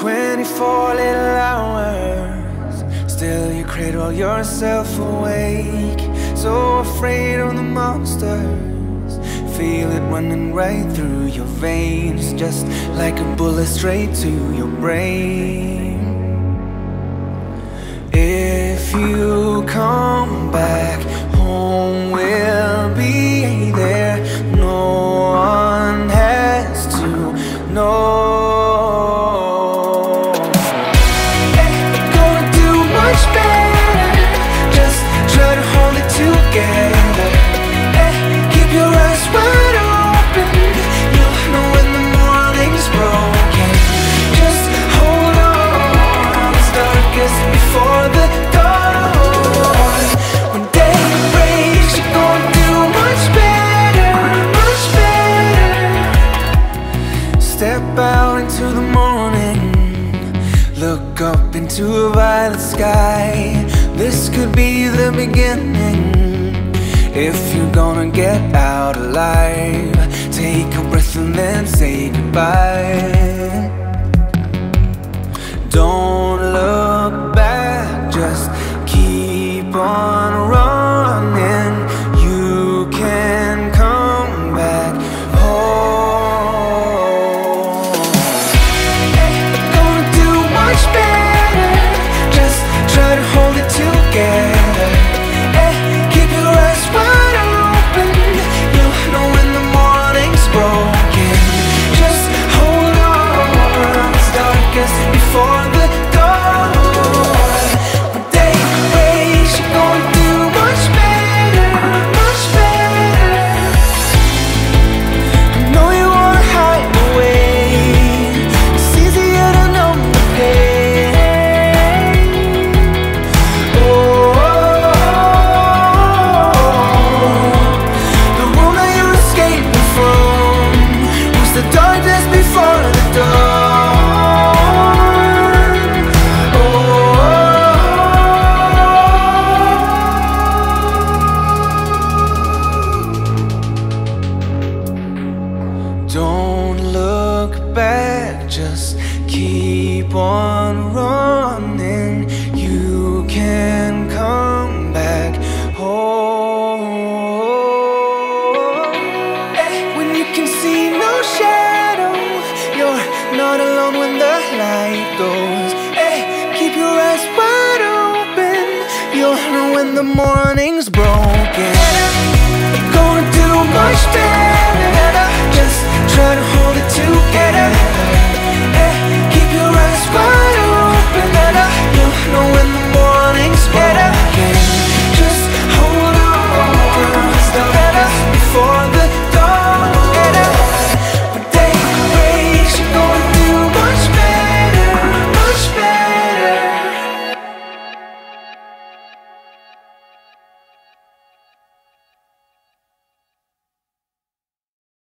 24 little hours, still you cradle yourself awake. So afraid of the monsters, feel it running right through your veins, just like a bullet straight to your brain. If you come back home, we'll be there. No one has to know. Gonna do much better, just try to hold it together. Keep your eyes wide open, you'll know when the morning's broken. Just hold on, it's darkest before the dawn. When day breaks, you're gonna do much better, much better. Step out into the morning, look up into a violet sky. This could be the beginning. If you're gonna get out alive, take a breath and then say goodbye. Don't look back, just keep on running. You can come back home. Gonna do much better, just try to hold it together. Keep your eyes wide open, you'll know when the morning's broken. Just hold on, it's darkest before the dawn. When day breaks, you're gonna do much better, much better. I know you wanna hide away, it's easier to numb the pain. The room that you're escaping from was the darkness before the dawn. Don't look back, just keep on running. You can come back home. When you can see no shadow, you're not alone when the light goes. Keep your eyes wide open, you'll know when the morning's broken. Gonna do much better, just try to hold it together.